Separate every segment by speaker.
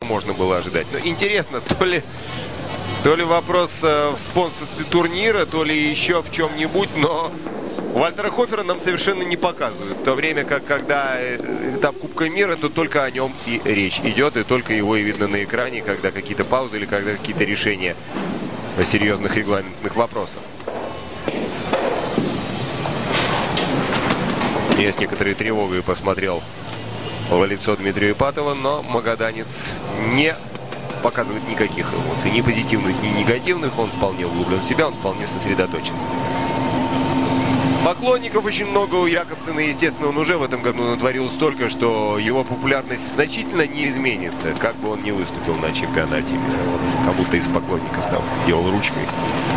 Speaker 1: можно было ожидать. Но интересно, то ли вопрос в спонсорстве турнира, то ли еще в чем-нибудь, но Вальтера Хофера нам совершенно не показывают. В то время как, когда этап Кубка мира, то только о нем и речь идет, и только его и видно на экране, когда какие-то паузы или когда какие-то решения серьезных регламентных вопросов. Я с некоторой тревогой посмотрел в лицо Дмитрия Ипатова, но магаданец не показывает никаких эмоций, ни позитивных, ни негативных. Он вполне углублен в себя, он вполне сосредоточен. Поклонников очень много у Якобсена. Естественно, он уже в этом году натворил столько, что его популярность значительно не изменится, как бы он ни выступил на чемпионате мира. Он кому-то из поклонников там делал ручкой.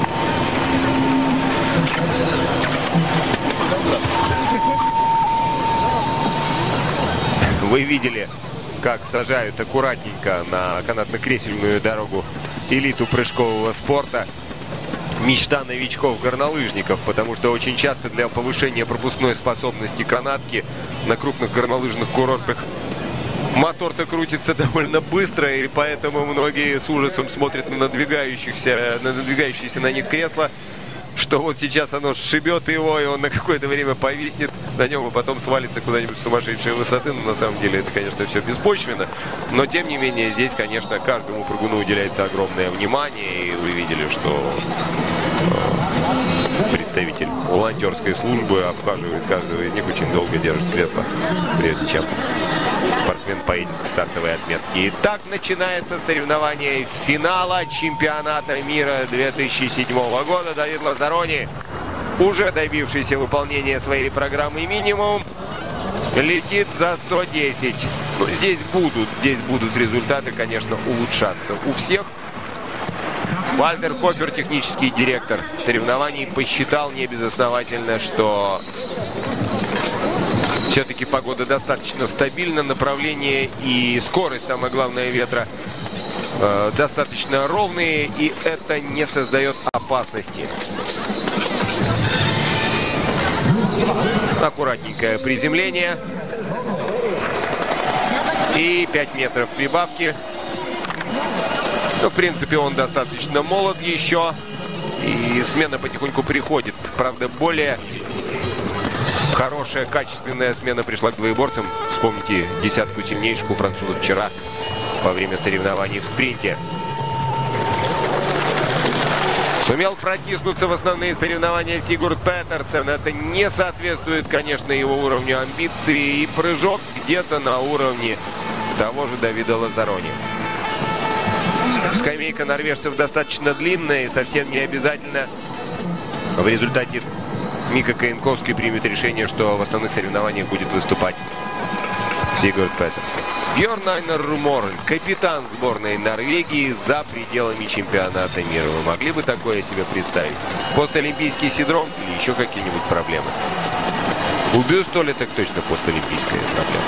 Speaker 1: Вы видели, как сажают аккуратненько на канатно-кресельную дорогу элиту прыжкового спорта. Мечта новичков-горнолыжников, потому что очень часто для повышения пропускной способности канатки на крупных горнолыжных курортах мотор-то крутится довольно быстро, и поэтому многие с ужасом смотрят на надвигающееся на них кресло, что вот сейчас оно сшибет его, и он на какое-то время повиснет на нем, и потом свалится куда-нибудь с сумасшедшей высоты. Но на самом деле это, конечно, все беспочвенно. Но, тем не менее, здесь, конечно, каждому прыгуну уделяется огромное внимание. И вы видели, что представитель волонтерской службы обхаживает каждого из них, очень долго держит кресло, прежде чем спортсмен поедет к стартовой отметке. Итак, начинается соревнование финала чемпионата мира 2007 года. Давид Лазарони, уже добившийся выполнения своей программы минимум, летит за 110. Но здесь будут результаты, конечно, улучшаться у всех. Вальтер Хофер, технический директор соревнований, посчитал небезосновательно, что все-таки погода достаточно стабильна, направление и скорость, самое главное, ветра достаточно ровные, и это не создает опасности. Аккуратненькое приземление. И 5 метров прибавки. Но, в принципе, он достаточно молод еще. И смена потихоньку приходит. Правда, более хорошая, качественная смена пришла к двоеборцам. Вспомните десятку сильнейших у французов вчера во время соревнований в спринте. Сумел протиснуться в основные соревнования Сигурд Петерсен. Это не соответствует, конечно, его уровню амбиций. И прыжок где-то на уровне того же Давида Лазарони. Скамейка норвежцев достаточно длинная, и совсем не обязательно в результате Мика Каенковский примет решение, что в основных соревнованиях будет выступать Сигурд Петерсен. Бьорн Айнар Руморен, капитан сборной Норвегии, за пределами чемпионата мира. Вы могли бы такое себе представить? Постолимпийский синдром или еще какие-нибудь проблемы? У Бюстоля так точно постолимпийская проблема.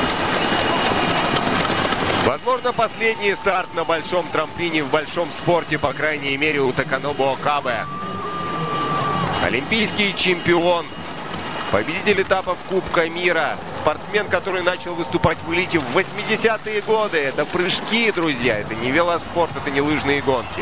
Speaker 1: Возможно, последний старт на большом трамплине в большом спорте, по крайней мере, у Таканобу Окабе. Олимпийский чемпион, победитель этапов Кубка мира, спортсмен, который начал выступать в элите в 80-е годы. Это прыжки, друзья, это не велоспорт, это не лыжные гонки.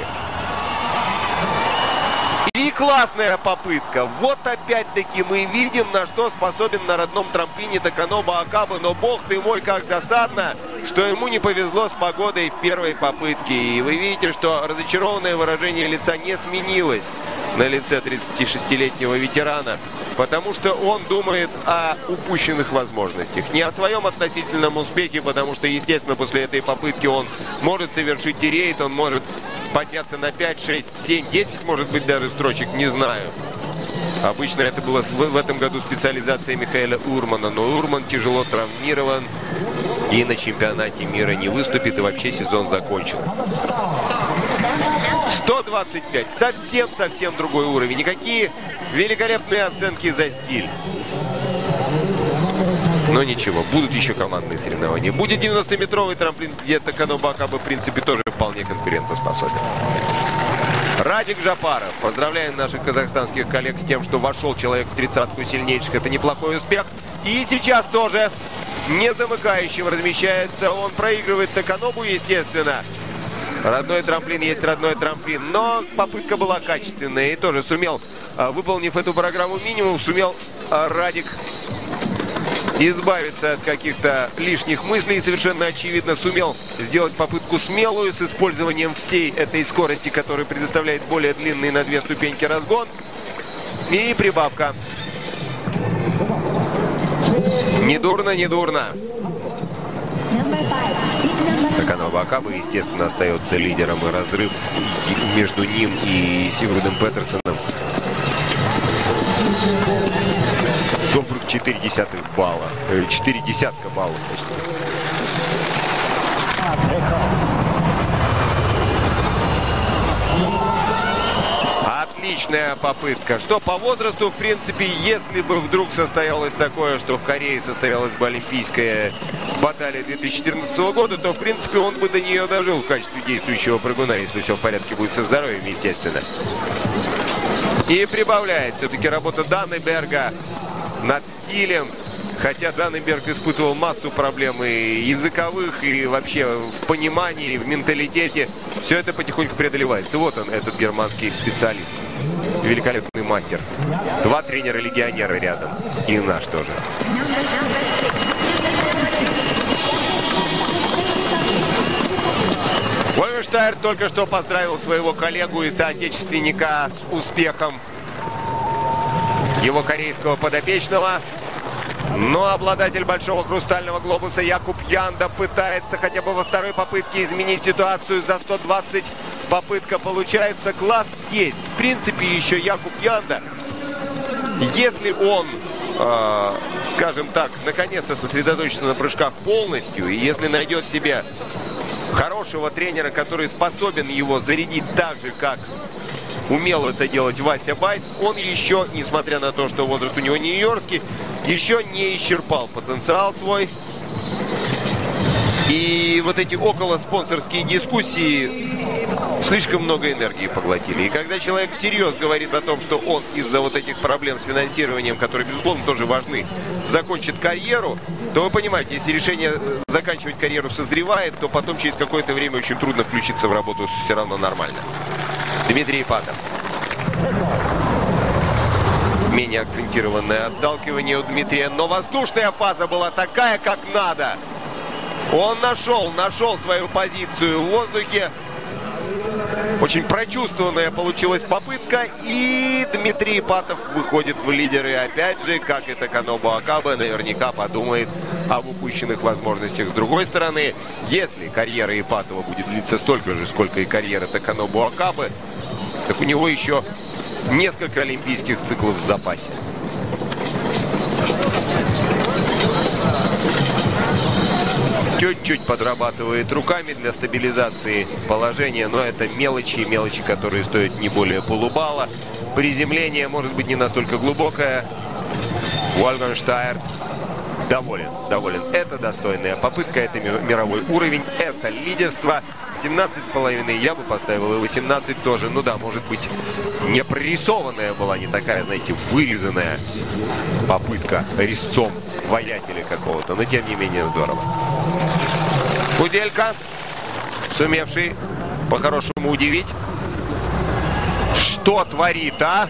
Speaker 1: И классная попытка. Вот опять-таки мы видим, на что способен на родном трамплине Таканоба Окабе. Но бог ты мой, как досадно, что ему не повезло с погодой в первой попытке. И вы видите, что разочарованное выражение лица не сменилось на лице 36-летнего ветерана, потому что он думает о упущенных возможностях, не о своем относительном успехе, потому что, естественно, после этой попытки он может совершить рейд, он может подняться на 5, 6, 7, 10, может быть, даже строчек, не знаю. Обычно это было в этом году специализация Михаэля Урмана, но Урман тяжело травмирован и на чемпионате мира не выступит, и вообще сезон закончен. 125. Совсем другой уровень. Никакие великолепные оценки за стиль. Но ничего, будут еще командные соревнования. Будет 90-метровый трамплин, где Таканоба Окабе, в принципе, тоже вполне конкурентоспособен. Радик Жапаров. Поздравляем наших казахстанских коллег с тем, что вошел человек в 30-ку сильнейших. Это неплохой успех. И сейчас тоже не замыкающим размещается. Он проигрывает Таканобу, естественно. Родной трамплин есть родной трамплин. Но попытка была качественная. И тоже сумел, выполнив эту программу минимум, сумел Радик избавиться от каких-то лишних мыслей. Совершенно очевидно сумел сделать попытку смелую с использованием всей этой скорости, которую предоставляет более длинный на 2 ступеньки разгон. И прибавка. Недурно, недурно. Таканоба Акаба, естественно, остается лидером, и разрыв между ним и Сигурдом Петерсоном добрых 4 балла. 4 десятка баллов, точнее. Отличная попытка. Что по возрасту, в принципе, если бы вдруг состоялось такое, что в Корее состоялась бы олимпийская баталия 2014 года, то, в принципе, он бы до нее дожил в качестве действующего прыгуна, если все в порядке будет со здоровьем, естественно. И прибавляет все-таки работа Даннеберга над стилем. Хотя Даннеберг испытывал массу проблем и языковых, и вообще в понимании, и в менталитете. Все это потихоньку преодолевается. Вот он, этот германский специалист. Великолепный мастер. 2 тренера-легионера рядом. И наш тоже. Вольфенштайн только что поздравил своего коллегу и соотечественника с успехом его корейского подопечного. Но обладатель большого хрустального глобуса Якуб Янда пытается хотя бы во второй попытке изменить ситуацию. За 120 попытка получается. Класс есть. В принципе, еще Якуб Янда, если он, скажем так, наконец-то сосредоточится на прыжках полностью, и если найдет себе хорошего тренера, который способен его зарядить так же, как умел это делать Вася Байц, он еще, несмотря на то, что возраст у него не юниорский, еще не исчерпал потенциал свой. И вот эти около спонсорские дискуссии слишком много энергии поглотили. И когда человек всерьез говорит о том, что он из-за вот этих проблем с финансированием, которые, безусловно, тоже важны, закончит карьеру, то вы понимаете, если решение заканчивать карьеру созревает, то потом через какое-то время очень трудно включиться в работу все равно нормально. Дмитрий Ипатов. Менее акцентированное отталкивание у Дмитрия, но воздушная фаза была такая, как надо. Он нашел свою позицию в воздухе. Очень прочувствованная получилась попытка, и Дмитрий Ипатов выходит в лидеры. Опять же, как и Таканоба Акаба, наверняка подумает об упущенных возможностях. С другой стороны, если карьера Ипатова будет длиться столько же, сколько и карьера Таканобу Акабы, так у него еще несколько олимпийских циклов в запасе. Чуть-чуть подрабатывает руками для стабилизации положения, но это мелочи, которые стоят не более полубалла. Приземление может быть не настолько глубокое. Вольфенштайн доволен. Это достойная попытка, это мировой уровень, это лидерство. 17,5 я бы поставил, и 18 тоже. Ну да, может быть, не прорисованная была, не такая, знаете, вырезанная попытка резцом воятеля какого-то, но тем не менее здорово. Куделька, сумевший по-хорошему удивить. Что творит, а?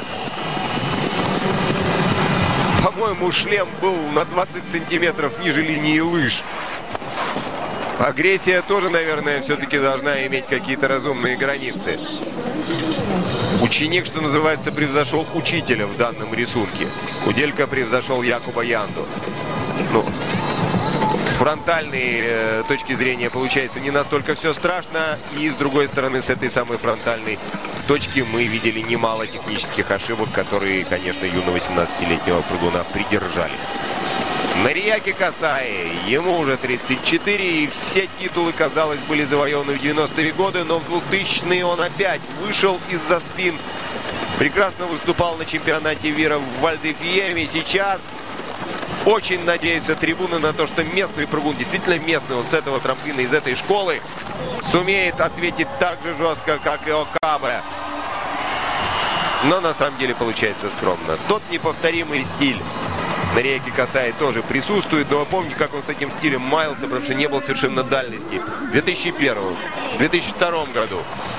Speaker 1: По-моему, шлем был на 20 сантиметров ниже линии лыж. Агрессия тоже, наверное, все-таки должна иметь какие-то разумные границы. Ученик, что называется, превзошел учителя в данном рисунке. Куделька превзошел Якуба Янду. Ну, с фронтальной точки зрения получается не настолько все страшно. И с другой стороны, с этой самой фронтальной точки мы видели немало технических ошибок, которые, конечно, юного 18-летнего прыгуна придержали. Нориаки Касаи, ему уже 34, и все титулы, казалось, были завоеваны в 90-е годы, но в 2000-е он опять вышел из-за спин. Прекрасно выступал на чемпионате мира в Вальдефьеме. Сейчас очень надеются трибуны на то, что местный прыгун, действительно местный, он с этого трамплина, из этой школы, сумеет ответить так же жестко, как и Окабе. Но на самом деле получается скромно. Тот неповторимый стиль Нориаки Касай тоже присутствует, но вы помните, как он с этим стилем маялся, потому что не было совершенно дальности. В 2001-2002 году.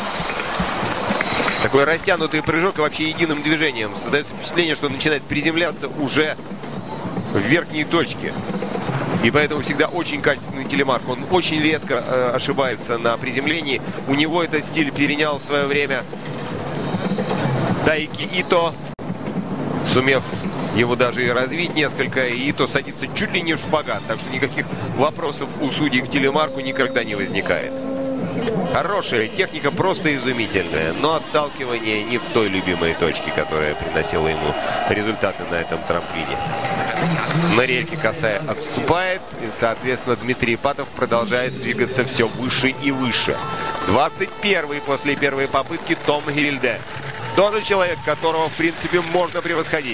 Speaker 1: Такой растянутый прыжок и вообще единым движением. Создается впечатление, что он начинает приземляться уже в верхней точке. И поэтому всегда очень качественный телемарк. Он очень редко ошибается на приземлении. У него этот стиль перенял в свое время Дайки Ито, сумев его даже и развить несколько. И Ито садится чуть ли не в шпагат. Так что никаких вопросов у судей к телемарку никогда не возникает. Хорошая техника, просто изумительная. Но отталкивание не в той любимой точке, которая приносила ему результаты на этом трамплине. Нориаки Касай отступает. И, соответственно, Дмитрий Ипатов продолжает двигаться все выше и выше. 21-й после первой попытки Том Гильде. Тоже человек, которого, в принципе, можно превосходить.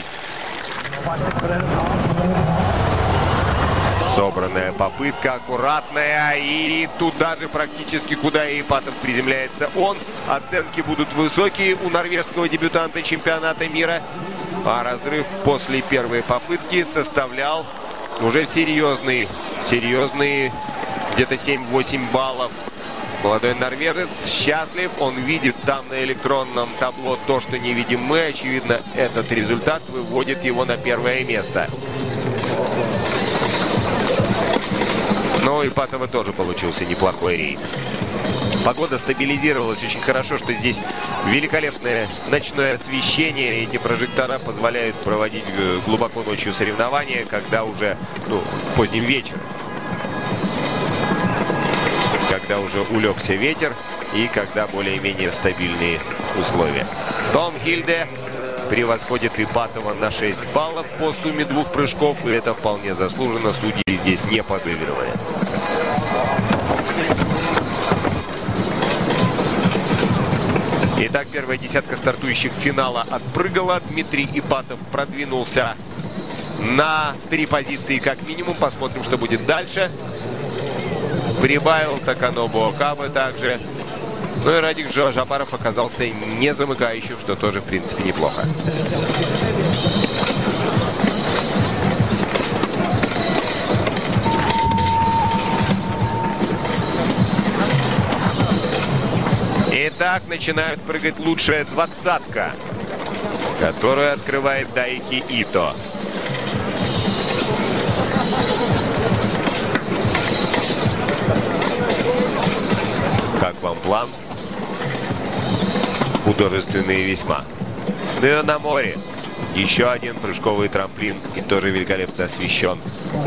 Speaker 1: Собранная попытка, аккуратная, и туда же практически, куда и Ипатов приземляется он. Оценки будут высокие у норвежского дебютанта чемпионата мира. А разрыв после первой попытки составлял уже серьезные где-то 7-8 баллов. Молодой норвежец счастлив, он видит там на электронном табло то, что не видим мы. Очевидно, этот результат выводит его на первое место. Но у Ипатова тоже получился неплохой рейд. Погода стабилизировалась очень хорошо, что здесь великолепное ночное освещение. Эти прожектора позволяют проводить глубоко ночью соревнования, когда уже поздним вечером. Когда уже улегся ветер и когда более-менее стабильные условия. Том Гильде превосходит Ипатова на 6 баллов по сумме двух прыжков. И это вполне заслуженно. Судьи здесь не подыгрывали. Итак, первая десятка стартующих финала отпрыгала. Дмитрий Ипатов продвинулся на 3 позиции как минимум. Посмотрим, что будет дальше. Прибавил Таканобу Окабе также. Ну и Радик Жапаров оказался не замыкающим, что тоже, в принципе, неплохо. Итак, начинают прыгать лучшая двадцатка, которую открывает Дайки Ито. Как вам план? Художественный весьма. Ну и на море. Еще один прыжковый трамплин и тоже великолепно освещен.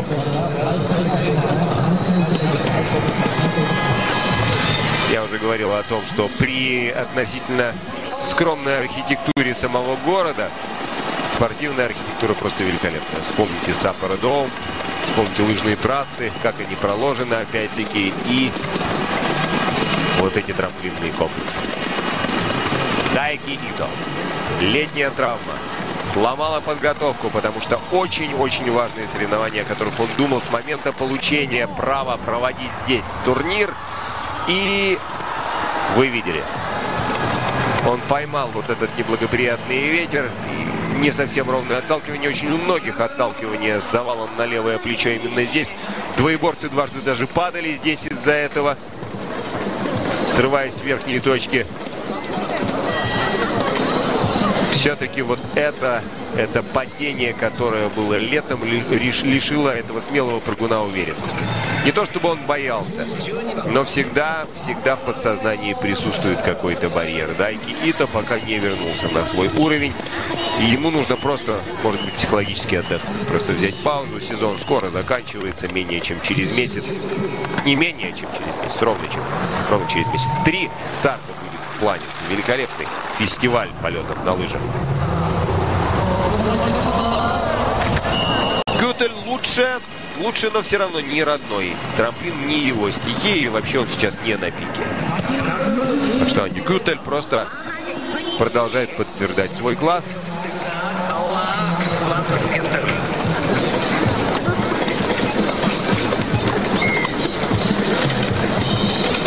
Speaker 1: Я уже говорил о том, что при относительно скромной архитектуре самого города спортивная архитектура просто великолепная. Вспомните Саппоро Доум, вспомните лыжные трассы, как они проложены опять-таки, и вот эти трамплинные комплексы. Дайки Ито. Летняя травма. Сломала подготовку, потому что очень-очень важные соревнования, о которых он думал с момента получения права проводить здесь турнир. И вы видели, он поймал вот этот неблагоприятный ветер. И не совсем ровное отталкивание. Очень у многих отталкивание с завалом на левое плечо именно здесь. Двоеборцы дважды даже падали здесь из-за этого, срываясь с верхней точки. Все-таки вот это падение, которое было летом, лишило этого смелого прыгуна уверенности. Не то чтобы он боялся, но всегда в подсознании присутствует какой-то барьер. Дайки Ито пока не вернулся на свой уровень. И ему нужно просто, может быть, психологически отдохнуть. Просто взять паузу. Сезон скоро заканчивается, менее чем через месяц. Не менее чем через месяц, ровно через месяц. 3 старта будет в Планице. Великолепный фестиваль полетов на лыжах. Гютель лучше, но все равно не родной. Трамплин не его стихия, и вообще он сейчас не на пике. Так что Анди Гютель просто продолжает подтверждать свой класс.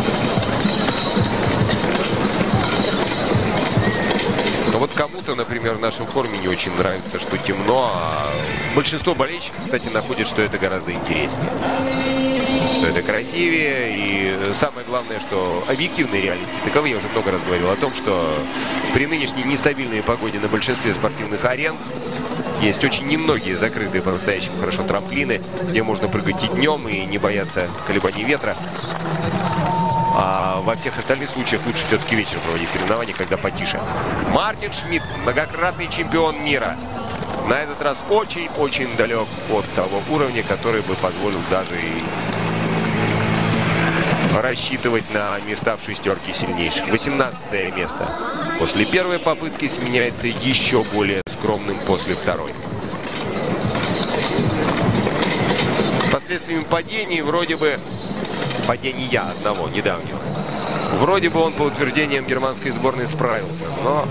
Speaker 1: Но вот кому-то, например, например, в нашем форуме не очень нравится, что темно, а большинство болельщиков, кстати, находят, что это гораздо интереснее. Что это красивее, и самое главное, что объективные реальности таковы. Я уже много раз говорил о том, что при нынешней нестабильной погоде на большинстве спортивных арен есть очень немногие закрытые по-настоящему хорошо трамплины, где можно прыгать и днем, и не бояться колебаний ветра. А во всех остальных случаях лучше все-таки вечером проводить соревнования, когда потише. Мартин Шмидт, многократный чемпион мира. На этот раз очень-очень далек от того уровня, который бы позволил даже и рассчитывать на места в шестерке сильнейших. 18-е место. После первой попытки сменяется еще более скромным после второй. С последствиями падений вроде бы... Падения одного, недавнего. Вроде бы он по утверждениям германской сборной справился, но...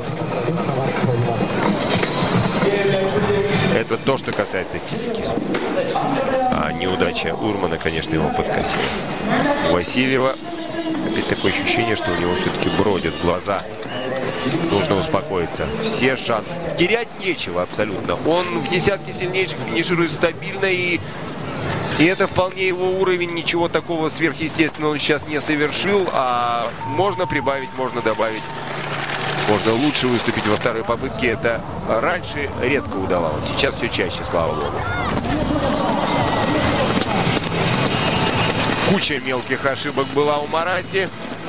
Speaker 1: Это то, что касается физики. А неудача Урмана, конечно, его подкосила. У Васильева опять такое ощущение, что у него все-таки бродят глаза. Нужно успокоиться. Все шансы. Терять нечего абсолютно. Он в десятке сильнейших финиширует стабильно, и это вполне его уровень. Ничего такого сверхъестественного он сейчас не совершил. А можно прибавить, можно добавить. Можно лучше выступить во второй попытке. Это раньше редко удавалось. Сейчас все чаще, слава богу. Куча мелких ошибок была у Мараси.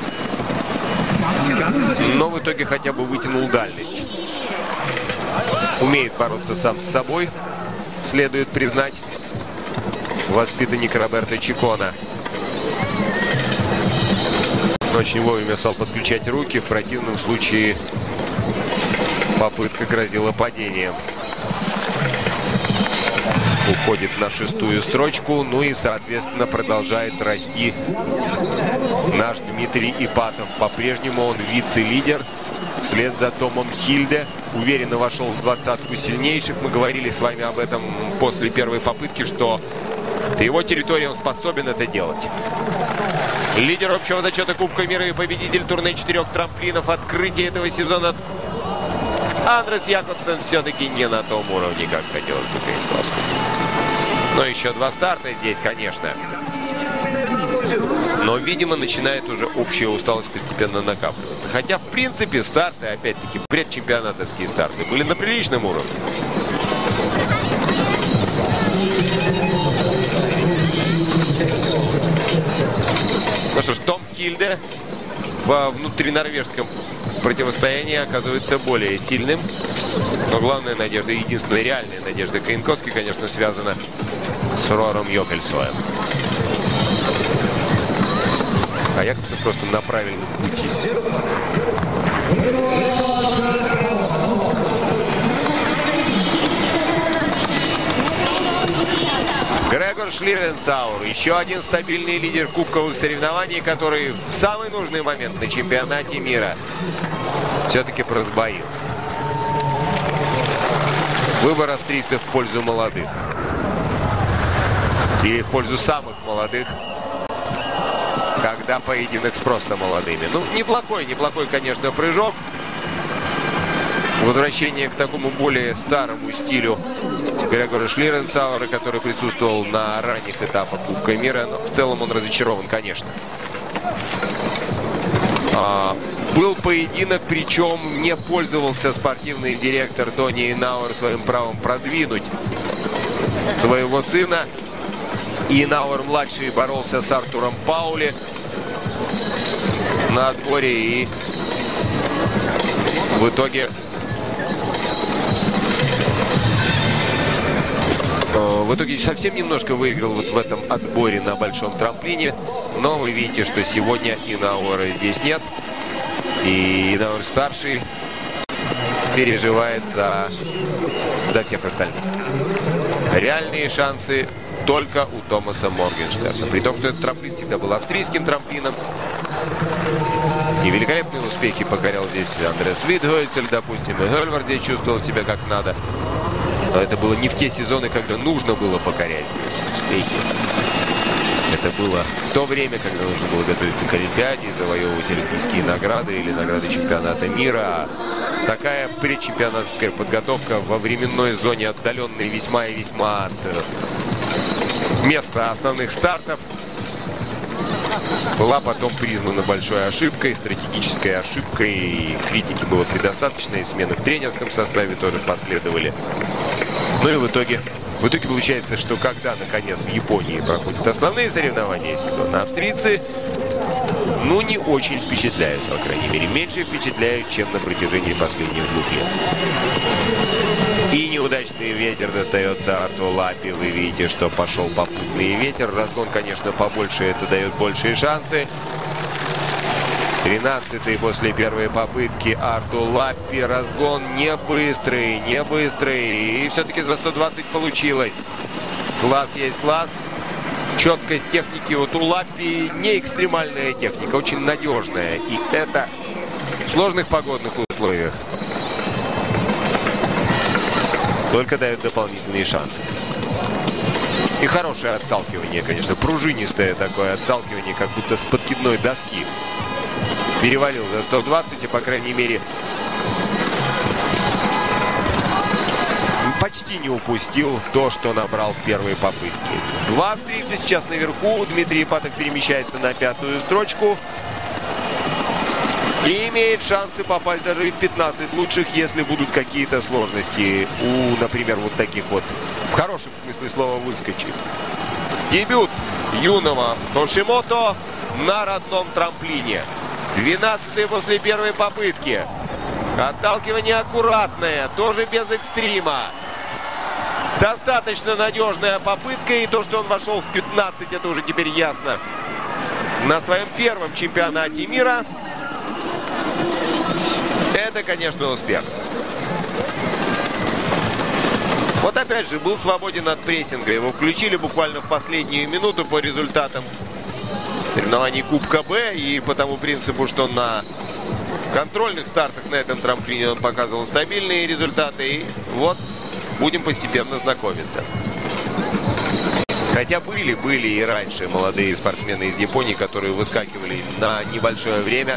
Speaker 1: Но в итоге хотя бы вытянул дальность. Умеет бороться сам с собой. Следует признать. Воспитанник Роберто Чикона. Очень вовремя стал подключать руки. В противном случае попытка грозила падением. Уходит на шестую строчку. Ну и, соответственно, продолжает расти наш Дмитрий Ипатов. По-прежнему он вице-лидер. Вслед за Томом Хильде. Уверенно вошел в двадцатку сильнейших. Мы говорили с вами об этом после первой попытки, что это его территория, он способен это делать. Лидер общего зачета Кубка мира и победитель турне 4 трамплинов. Открытие этого сезона Андрес Якобсен все-таки не на том уровне, как хотелось бы Крейнковски. Но еще 2 старта здесь, конечно. Но, видимо, начинает уже общая усталость постепенно накапливаться. Хотя, в принципе, старты, опять-таки, предчемпионатовские старты были на приличном уровне. Ну что ж, Том Хильде во внутринорвежском противостоянии оказывается более сильным. Но главная надежда, единственная реальная надежда Крейнковски, конечно, связана с Рором Йокельсоем. А Якобсен просто на правильном пути. Грегор Шлиренцауэр, еще один стабильный лидер кубковых соревнований, который в самый нужный момент на чемпионате мира все-таки просбоил. Выбор австрийцев в пользу молодых. Или в пользу самых молодых, когда поединок с просто молодыми. Ну, неплохой, конечно, прыжок. Возвращение к такому более старому стилю Грегора Шлиренцауэра, который присутствовал на ранних этапах Кубка мира. Но в целом он разочарован, конечно. Был поединок, причем не пользовался спортивный директор Дони Инауэр своим правом продвинуть своего сына. Инауэр-младший боролся с Артуром Паули на отборе, и в итоге совсем немножко выиграл вот в этом отборе на большом трамплине. Но вы видите, что сегодня Инауэра здесь нет. И Инауэр-старший переживает за всех остальных. Реальные шансы только у Томаса Моргенштерна. При том, что этот трамплин всегда был австрийским трамплином. И великолепные успехи покорял здесь Андреас Видгойцель, допустим, и Гельвар здесь чувствовал себя как надо. Но это было не в те сезоны, когда нужно было покорять здесь успехи. Это было в то время, когда нужно было готовиться к Олимпиаде, завоевывать олимпийские награды или награды чемпионата мира. Такая предчемпионатская подготовка во временной зоне, отдаленной весьма и весьма от места основных стартов, была потом признана большой ошибкой, стратегической ошибкой. И критики было предостаточно, и смены в тренерском составе тоже последовали. Ну и в итоге получается, что когда, наконец, в Японии проходят основные соревнования сезона, австрийцы, ну, не очень впечатляют, по крайней мере. Меньше впечатляют, чем на протяжении последних 2 лет. И неудачный ветер достается Арту Лапи. Вы видите, что пошел попутный ветер. Разгон, конечно, побольше, это дает большие шансы. 13-й после первой попытки Арту Лапи. Разгон не быстрый. И все-таки за 120 получилось. Класс есть класс. Четкость техники вот у Лапи не экстремальная техника, очень надежная. И это в сложных погодных условиях только дает дополнительные шансы. И хорошее отталкивание, конечно, пружинистое такое отталкивание, как будто с подкидной доски. Перевалил за 120, и, по крайней мере, почти не упустил то, что набрал в первой попытке. 2 австрийца сейчас наверху. Дмитрий Ипатов перемещается на 5-ю строчку. И имеет шансы попасть даже в 15 лучших, если будут какие-то сложности у, например, вот таких вот, в хорошем смысле слова, выскочек. Дебют юного Хошимото на родном трамплине. 12-й после первой попытки. Отталкивание аккуратное, тоже без экстрима. Достаточно надежная попытка, и то, что он вошел в 15, это уже теперь ясно. На своем первом чемпионате мира это, конечно, успех. Вот опять же, был свободен от прессинга. Его включили буквально в последнюю минуту по результатам соревнований Кубка Б. И по тому принципу, что на контрольных стартах на этом трамплине он показывал стабильные результаты. И вот будем постепенно знакомиться. Хотя были и раньше молодые спортсмены из Японии, которые выскакивали на небольшое время,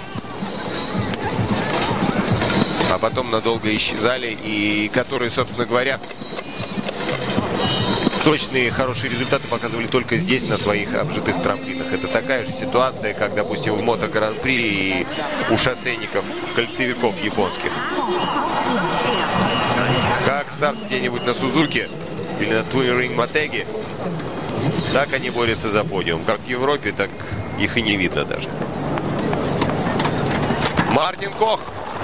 Speaker 1: а потом надолго исчезали, и которые, собственно говоря, точные хорошие результаты показывали только здесь, на своих обжитых трамплинах. Это такая же ситуация, как, допустим, в мото-гран-при и у шоссейников, кольцевиков японских. Как старт где-нибудь на Сузуке или на Touring Motegi, так они борются за подиум. Как в Европе, так их и не видно даже. Мартин Кох.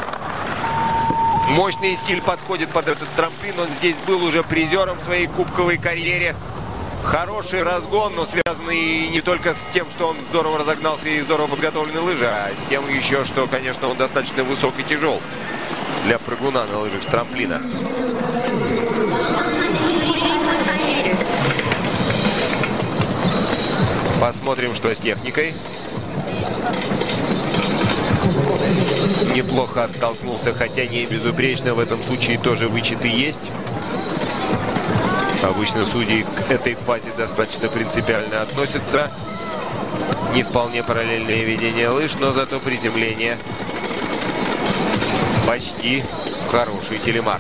Speaker 1: Мощный стиль подходит под этот трамплин. Он здесь был уже призером в своей кубковой карьере. Хороший разгон, но связанный не только с тем, что он здорово разогнался и здорово подготовлены лыжи, а с тем еще, что, конечно, он достаточно высок и тяжел для прыгуна на лыжах с трамплина. Посмотрим, что с техникой. Неплохо оттолкнулся, хотя не безупречно. В этом случае тоже вычеты есть. Обычно судьи к этой фазе достаточно принципиально относятся. Не вполне параллельное ведение лыж, но зато приземление почти хороший телемарк.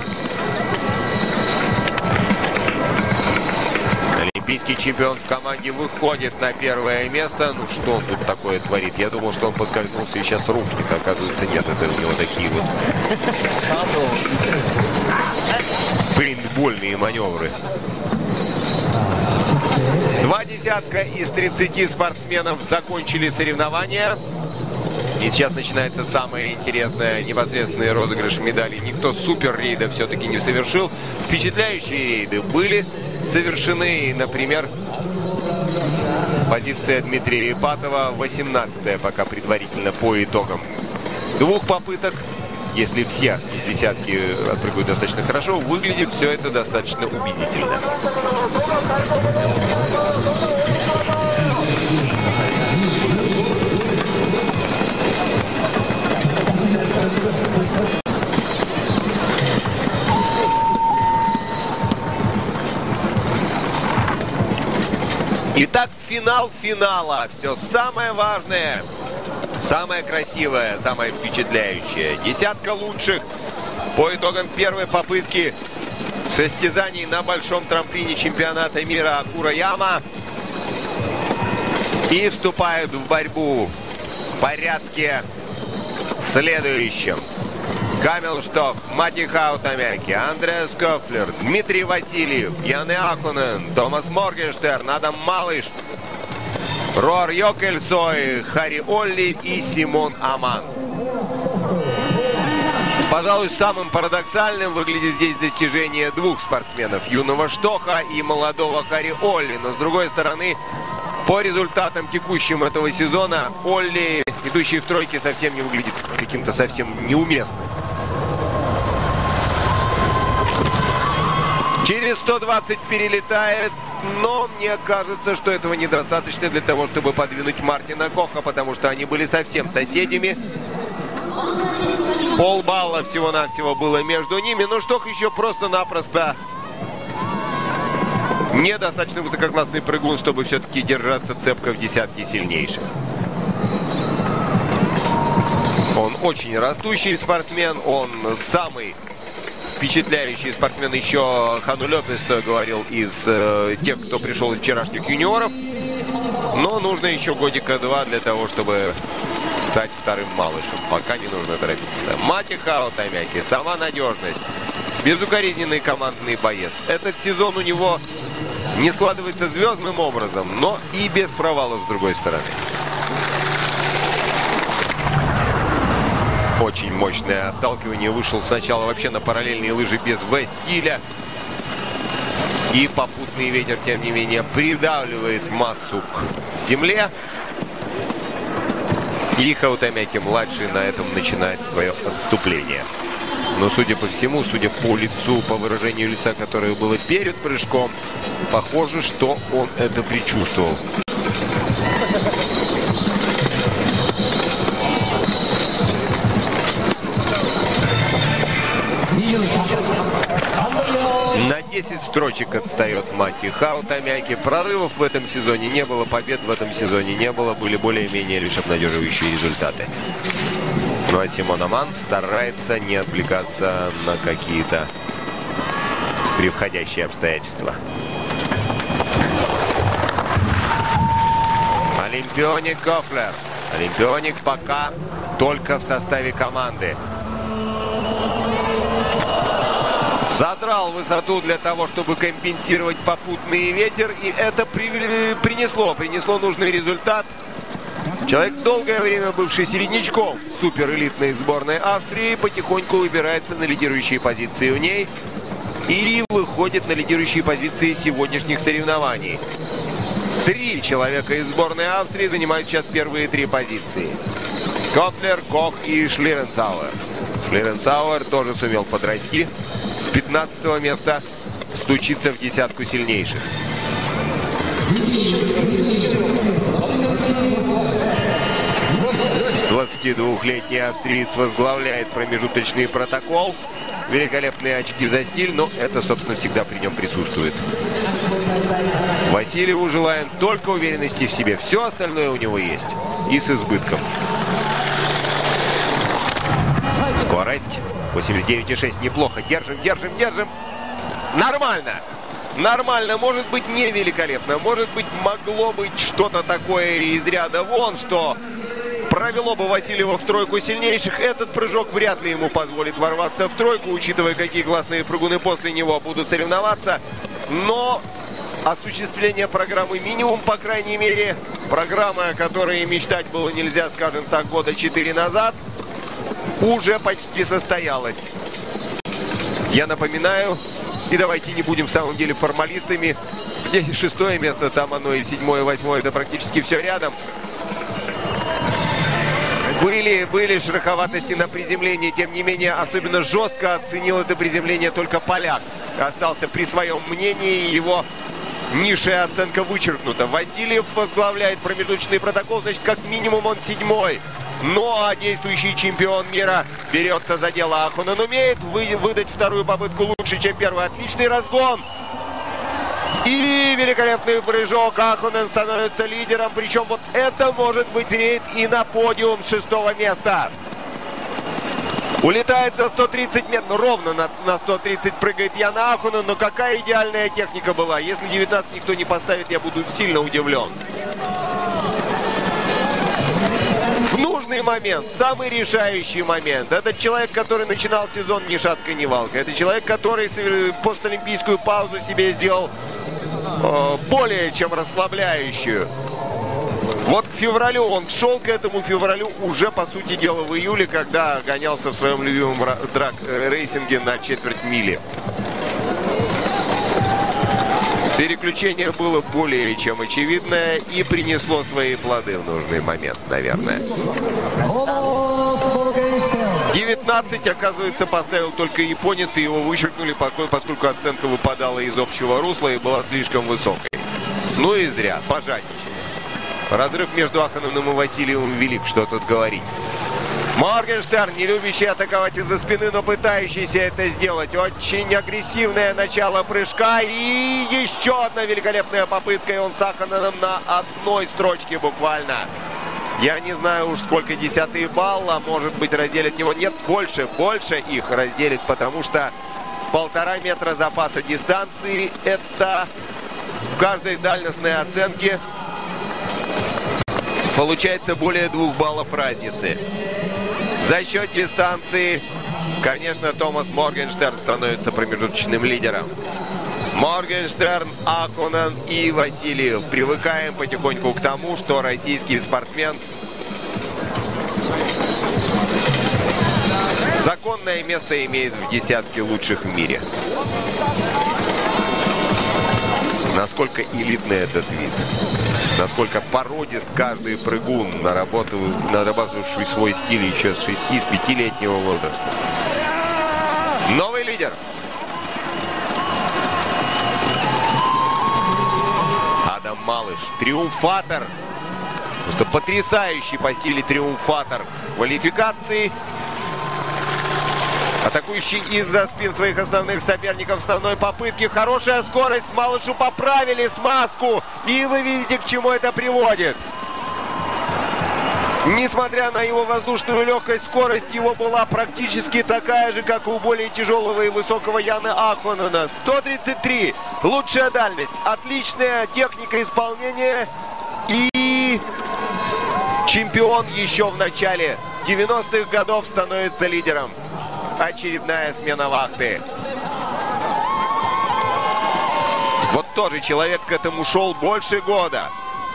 Speaker 1: Олимпийский чемпион в команде выходит на первое место. Ну что он тут такое творит? Я думал, что он поскользнулся и сейчас рухнет. Оказывается, нет. Это у него такие вот пейнтбольные маневры. 2 десятка из 30 спортсменов закончили соревнования. И сейчас начинается самое интересное, непосредственный розыгрыш медалей. Никто супер рейда все-таки не совершил. Впечатляющие рейды были совершены. Например, позиция Дмитрия Ипатова 18-я пока предварительно по итогам 2 попыток. Если все из десятки отпрыгивают достаточно хорошо, выглядит все это достаточно убедительно. Итак, в финале финал финала. Все самое важное, самое красивое, самое впечатляющее. Десятка лучших по итогам первой попытки состязаний на большом трамплине чемпионата мира Акура-Яма. И вступают в борьбу в порядке следующем. Камил Шток, Мatti Hautamäki, Андреас Кофлер, Дмитрий Васильев, Яне Акунен, Томас Моргенштерн, Адам Малыш, Роар Йокельсой, Харри Олли и Симон Аман. Пожалуй, самым парадоксальным выглядит здесь достижение двух спортсменов. Юного Штоха и молодого Харри Олли. Но с другой стороны, по результатам текущим этого сезона, Олли, идущий в тройке, совсем не выглядит каким-то совсем неуместным. Через 120 перелетает, но мне кажется, что этого недостаточно для того, чтобы подвинуть Мартина Коха, потому что они были совсем соседями. Полбалла всего-навсего было между ними, но Штох еще просто-напросто недостаточно высококлассный прыгун, чтобы все-таки держаться цепко в десятке сильнейших. Он очень растущий спортсмен, он самый впечатляющий спортсмен, еще Хану Лопес, что я говорил, из тех, кто пришел из вчерашних юниоров. Но нужно еще годика-два для того, чтобы стать вторым малышем. Пока не нужно торопиться. Мatti Hautamäki, сама надежность. Безукоризненный командный боец. Этот сезон у него не складывается звездным образом, но и без провалов с другой стороны. Очень мощное отталкивание. Вышел сначала вообще на параллельные лыжи без В-стиля. И попутный ветер, тем не менее, придавливает массу к земле. И Hautamäki младший на этом начинает свое отступление. Но, судя по всему, судя по лицу, по выражению лица, которое было перед прыжком, похоже, что он это предчувствовал. На 10 строчек отстает Мatti Hautamäki. Прорывов в этом сезоне не было, побед в этом сезоне не было. Были более-менее лишь обнадеживающие результаты. Ну а Симон Аман старается не отвлекаться на какие-то превходящие обстоятельства. Олимпионик Кофлер. Олимпионик пока только в составе команды. Задрал высоту для того, чтобы компенсировать попутный ветер. И это принесло нужный результат. Человек, долгое время бывший середнячком суперэлитной сборной Австрии, потихоньку выбирается на лидирующие позиции в ней и выходит на лидирующие позиции сегодняшних соревнований. 3 человека из сборной Австрии занимают сейчас первые 3 позиции. Кофлер, Кох и Шлиренцауэр. Шлиренцауэр тоже сумел подрасти. С 15-го места стучится в десятку сильнейших. Двадцатидвухлетний австриец возглавляет промежуточный протокол. Великолепные очки за стиль, но это, собственно, всегда при нем присутствует. Васильеву желаем только уверенности в себе. Все остальное у него есть. И с избытком. Скорость 89,6. Неплохо. Держим, держим, держим. Нормально. Нормально. Может быть, не великолепно. Может быть, могло быть что-то такое из ряда вон, что провело бы Васильева в тройку сильнейших. Этот прыжок вряд ли ему позволит ворваться в тройку, учитывая, какие классные прыгуны после него будут соревноваться. Но осуществление программы минимум, по крайней мере, программы, о которой мечтать было нельзя, скажем так, года 4 назад, уже почти состоялось. Я напоминаю, и давайте не будем в самом деле формалистами, здесь 6-е место, там оно и 7-е, 8-е, это практически все рядом. Были шероховатости на приземлении, тем не менее, особенно жестко оценил это приземление только поляк. Остался при своем мнении, его низшая оценка вычеркнута. Васильев возглавляет промежуточный протокол, значит, как минимум он 7-й. Ну а действующий чемпион мира берется за дело. Акунен умеет выдать вторую попытку лучше, чем первую. Отличный разгон. И великолепный прыжок. Ахонен становится лидером. Причем вот это может быть рейд и на подиум с 6-го места. Улетает за 130 метров. Ну, ровно на 130 прыгает Ян Ахонен. Но какая идеальная техника была. Если 19 никто не поставит, я буду сильно удивлен. В нужный момент, самый решающий момент. Это человек, который начинал сезон ни шатка, ни валка. Это человек, который постолимпийскую паузу себе сделал более чем расслабляющую. Вот к февралю, он шел к этому февралю уже, по сути дела, в июле, когда гонялся в своем любимом драг-рейсинге на четверть мили. Переключение было более чем очевидное и принесло свои плоды в нужный момент, наверное. 19, оказывается, поставил только японец, и его вычеркнули, поскольку оценка выпадала из общего русла и была слишком высокой. Ну и зря, пожадничали. Разрыв между Ахоненом и Васильевым велик, что тут говорить. Моргенштерн, не любящий атаковать из-за спины, но пытающийся это сделать. Очень агрессивное начало прыжка. И еще одна великолепная попытка. И он с Ахоненом на одной строчке буквально. Я не знаю уж сколько десятый балла, может быть, разделит него. Нет, больше их разделит, потому что 1,5 метра запаса дистанции. Это в каждой дальностной оценке получается более 2 баллов разницы. За счет дистанции, конечно, Томас Моргенштерн становится промежуточным лидером. Моргенштерн, Ахонен и Васильев. Привыкаем потихоньку к тому, что российский спортсмен законное место имеет в десятке лучших в мире. Насколько элитный этот вид. Насколько породист каждый прыгун, нарабатывавший свой стиль еще с 5-летнего возраста. Новый лидер. Адам Малыш. Триумфатор. Просто потрясающий по силе триумфатор квалификации. Атакующий из-за спин своих основных соперников в основной попытке. Хорошая скорость. Малышу поправили смазку. И вы видите, к чему это приводит. Несмотря на его воздушную легкость, скорость его была практически такая же, как у более тяжелого и высокого Яна Ахонена. 133. Лучшая дальность. Отличная техника исполнения. И чемпион еще в начале 90-х годов становится лидером. Очередная смена вахты. Вот тоже человек к этому шел больше года.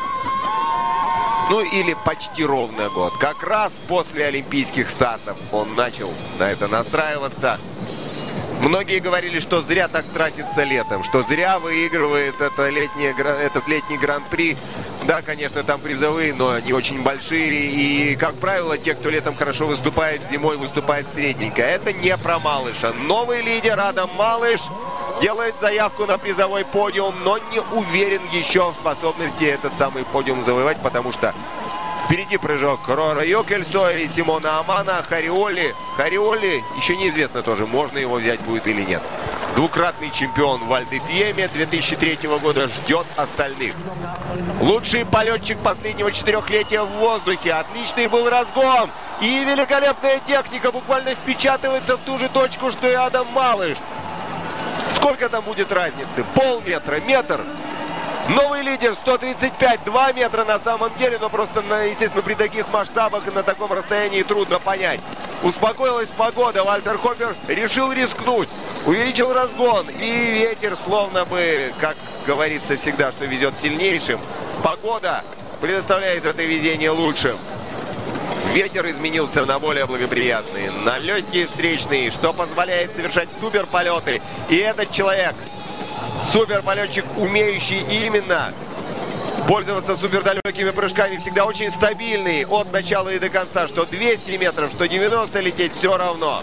Speaker 1: Ну или почти ровно год. Как раз после олимпийских стартов он начал на это настраиваться. Многие говорили, что зря так тратится летом, что зря выигрывает этот летний гран-при. Да, конечно, там призовые, но они очень большие. И, как правило, те, кто летом хорошо выступает, зимой выступает средненько. Это не про Малыша. Новый лидер Адам Малыш делает заявку на призовой подиум, но не уверен еще в способности этот самый подиум завоевать, потому что впереди прыжок Рора Йокельсо и Симона Амана. Хариоли еще неизвестно тоже, можно его взять будет или нет. Двукратный чемпион Валь ди Фьеме 2003 года ждет остальных. Лучший полетчик последнего 4-летия в воздухе. Отличный был разгон. И великолепная техника буквально впечатывается в ту же точку, что и Адам Малыш. Сколько там будет разницы? Полметра, метр. Новый лидер 135, 2 метра на самом деле, но просто, естественно, при таких масштабах и на таком расстоянии трудно понять. Успокоилась погода, Вальтер Хоппер решил рискнуть, увеличил разгон, и ветер словно бы, как говорится всегда, что везет сильнейшим. Погода предоставляет это везение лучшим. Ветер изменился на более благоприятный, на легкие встречные, что позволяет совершать суперполеты. И этот человек, суперполетчик, умеющий именно пользоваться супердалекими прыжками, всегда очень стабильный от начала и до конца. Что 200 метров, что 90 лететь, все равно.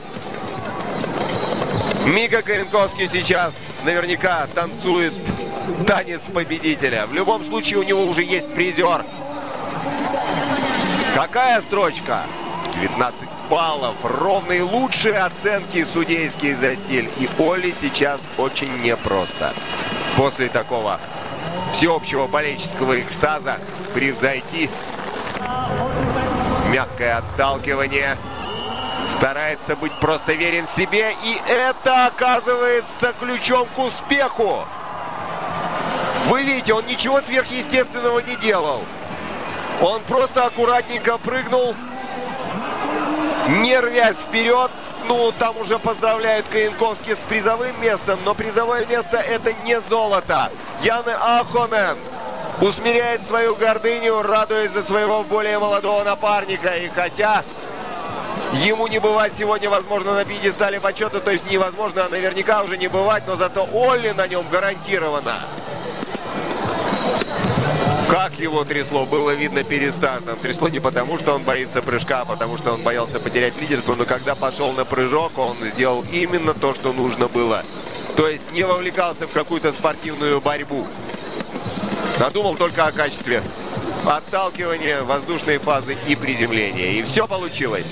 Speaker 1: Мика Коренковский сейчас наверняка танцует танец победителя. В любом случае у него уже есть призер. Какая строчка? 19 баллов. Ровные лучшие оценки судейские за стиль. И Оле сейчас очень непросто. после такого всеобщего болельческого экстаза превзойти. Мягкое отталкивание. Старается быть просто верен себе. И это оказывается ключом к успеху. Вы видите, он ничего сверхъестественного не делал. Он просто аккуратненько прыгнул, не рвясь вперед. Ну, там уже поздравляют Каянковский с призовым местом, но призовое место — это не золото. Яне Ахонен усмиряет свою гордыню, радуясь за своего более молодого напарника. И хотя ему не бывать сегодня, возможно, на пьедестале почета, то есть невозможно, а наверняка уже не бывать, но зато Олли на нем гарантированно. Как его трясло, было видно перед стартом. Трясло не потому, что он боится прыжка, а потому что он боялся потерять лидерство. Но когда пошел на прыжок, он сделал именно то, что нужно было. То есть не вовлекался в какую-то спортивную борьбу. Надумал только о качестве отталкивания, воздушной фазы и приземления. И все получилось.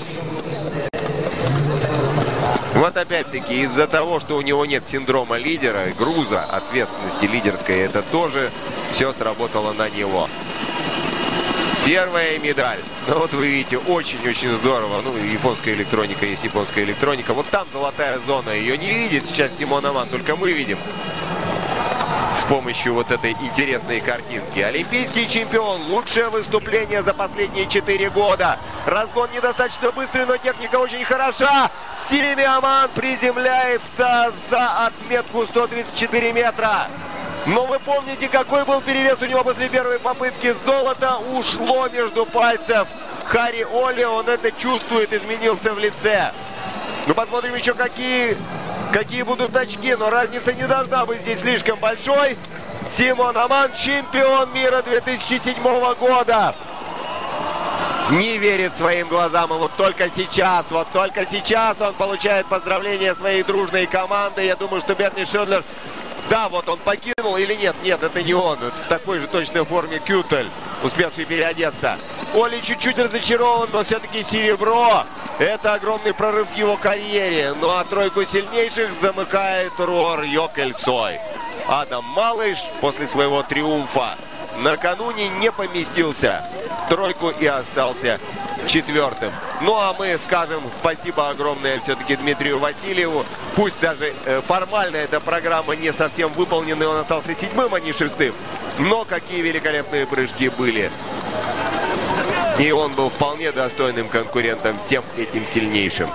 Speaker 1: Вот опять-таки из-за того, что у него нет синдрома лидера, груза, ответственности лидерской, это тоже все сработало на него. Первая медаль. Ну вот вы видите, очень-очень здорово. Ну, японская электроника есть японская электроника. Вот там золотая зона. Ее не видит сейчас Симон Аман, только мы видим. С помощью вот этой интересной картинки. Олимпийский чемпион. Лучшее выступление за последние 4 года. Разгон недостаточно быстрый, но техника очень хороша. Сими Аман приземляется за отметку 134 метра. Но вы помните, какой был перевес у него после первой попытки. Золото ушло между пальцев Харри Олли. Он это чувствует, изменился в лице. Ну, посмотрим еще, какие будут очки. Но разница не должна быть здесь слишком большой. Симон Аман, чемпион мира 2007 года. Не верит своим глазам. И вот только сейчас он получает поздравления своей дружной команды. Я думаю, что Берни Шодлер... Да, вот он покинул или нет? Нет, это не он. Это в такой же точной форме Кютель, успевший переодеться. Оли чуть-чуть разочарован, но все-таки серебро. Это огромный прорыв в его карьере. Ну а тройку сильнейших замыкает Руор Йокельсой. Адам Малыш после своего триумфа накануне не поместился в тройку и остался четвертым. Ну а мы скажем спасибо огромное все-таки Дмитрию Васильеву. Пусть даже формально эта программа не совсем выполнена, он остался седьмым, а не шестым. Но какие великолепные прыжки были. И он был вполне достойным конкурентом всем этим сильнейшим.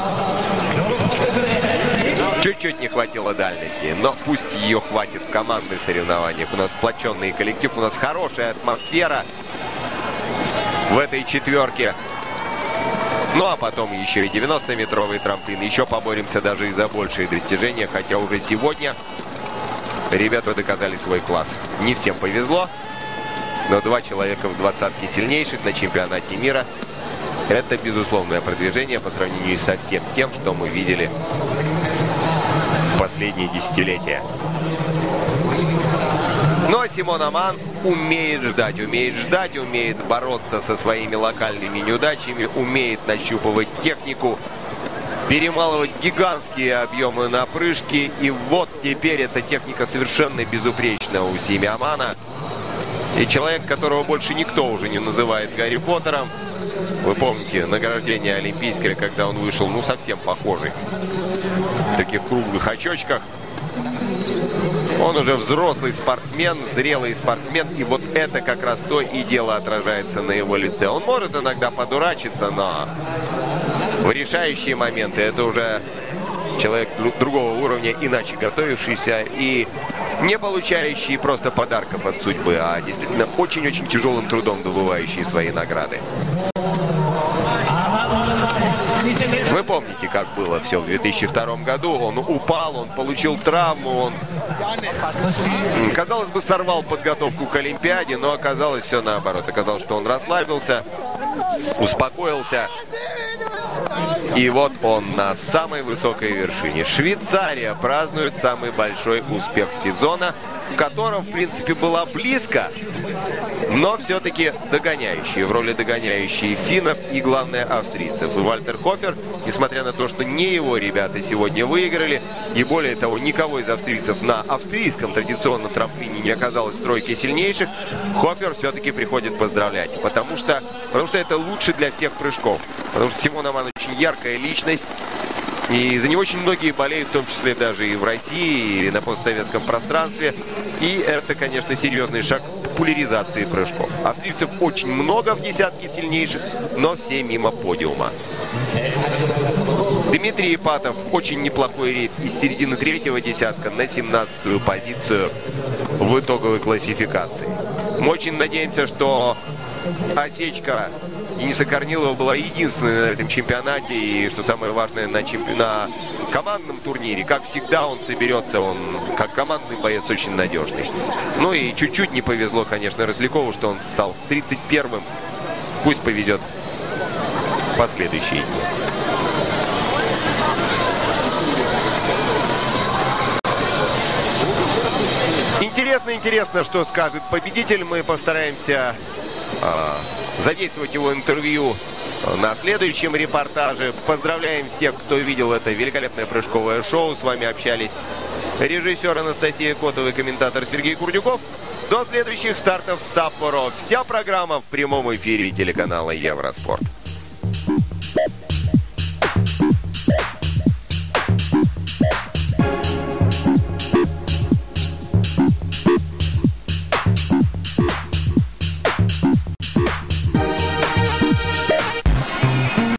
Speaker 1: Чуть-чуть не хватило дальности, но пусть ее хватит в командных соревнованиях. У нас сплоченный коллектив, у нас хорошая атмосфера в этой четверке. Ну а потом еще и 90-метровый трамплин. Еще поборемся даже и за большие достижения. Хотя уже сегодня ребята доказали свой класс. Не всем повезло, но 2 человека в двадцатке сильнейших на чемпионате мира — это безусловное продвижение по сравнению со всем тем, что мы видели в последние десятилетия. Но Симон Аман умеет ждать, умеет бороться со своими локальными неудачами, умеет нащупывать технику, перемалывать гигантские объемы на прыжки. И вот теперь эта техника совершенно безупречна у Сими Амана. И человек, которого больше никто уже не называет Гарри Поттером. Вы помните награждение олимпийское, когда он вышел, ну, совсем похожий, в таких круглых очочках. Он уже взрослый спортсмен, зрелый спортсмен, и вот это как раз то и дело отражается на его лице. Он может иногда подурачиться, но в решающие моменты это уже человек другого уровня, иначе готовившийся и не получающий просто подарков от судьбы, а действительно очень-очень тяжелым трудом добывающий свои награды. Вы помните, как было все в 2002 году. Он упал, он получил травму, он, казалось бы, сорвал подготовку к Олимпиаде, но оказалось все наоборот. Оказалось, что он расслабился, успокоился. И вот он на самой высокой вершине. Швейцария празднует самый большой успех сезона. в котором, в принципе, была близко, но все-таки догоняющие, в роли догоняющие финнов и, главное, австрийцев. И Вальтер Хофер, несмотря на то, что не его ребята сегодня выиграли, и более того, никого из австрийцев на австрийском традиционном трамплине не оказалось в тройке сильнейших, Хофер все-таки приходит поздравлять, потому что это лучше для всех прыжков. Потому что Симон Аман очень яркая личность, и за него очень многие болеют, в том числе даже и в России, и на постсоветском пространстве. И это, конечно, серьезный шаг к популяризации прыжков. Австрийцев очень много в десятке сильнейших, но все мимо подиума. Дмитрий Ипатов очень неплохой рейд из середины третьего десятка на 17-ю позицию в итоговой классификации. Мы очень надеемся, что осечка Дениса Корнилова была единственной на этом чемпионате. И, что самое важное, на командном турнире, как всегда, он соберется, он как командный боец очень надежный. Ну и чуть-чуть не повезло, конечно, Рослякову, что он стал 31-м. Пусть повезет в последующие дни. Интересно, что скажет победитель. Мы постараемся задействовать его интервью на следующем репортаже. Поздравляем всех, кто видел это великолепное прыжковое шоу. С вами общались режиссер Анастасия Котова и комментатор Сергей Курдюков. До следующих стартов в Саппоро. Вся программа в прямом эфире телеканала Евроспорт.